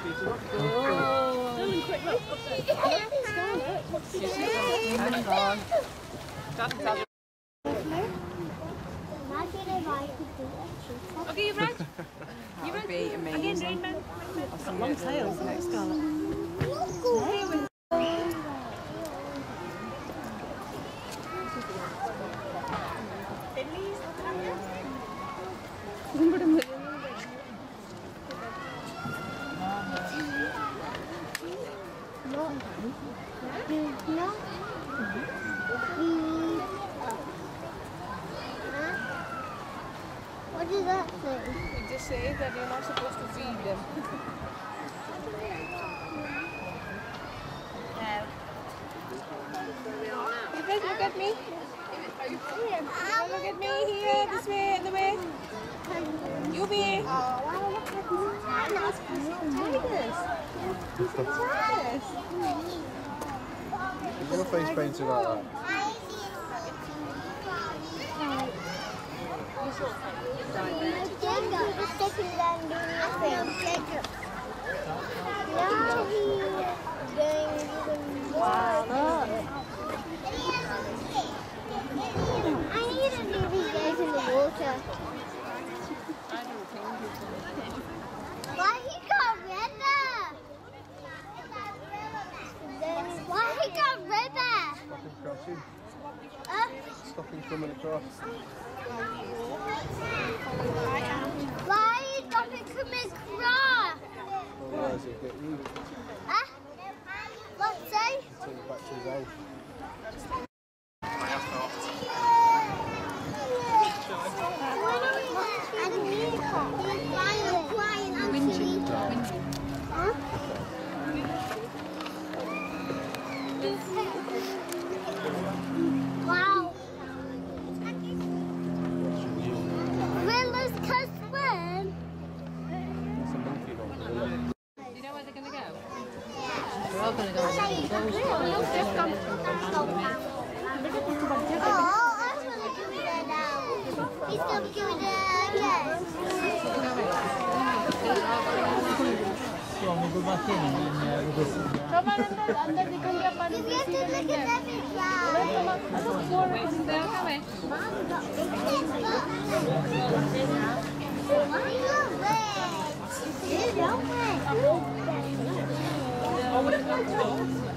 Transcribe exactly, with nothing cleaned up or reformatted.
Dylan, quick look. Scarlet, what's he doing? Hang on. Don't tell me. Okay, you ready? You ready? Be amazing. Again, Rainbow. It's got long tails, isn't it, Scarlet? What does that say? It just says that you're not supposed to feed them. You guys look at me. Look at me here, this way, and the way. You be. Oh, wow, look at me. Tigers. You've got a face painted like that. Wow, look. I need to leave these guys in the water. Why he got river? Why he got river? Stop him crossing. Stop him coming across. Why you got to come across? Otherwise he'll get you. Huh? What's say? Take it back to his house. Wow. Rilla's can swim. It's a monkey dog. Do you know where they're going to go? We're all going to go. Oh, I want to do that now. He's going to do it again. Come on, go back in and uh, we'll go. Come on, under, under the gunga pan. You have to look at that picture. Wait, they're coming. Why are you red? You don't win.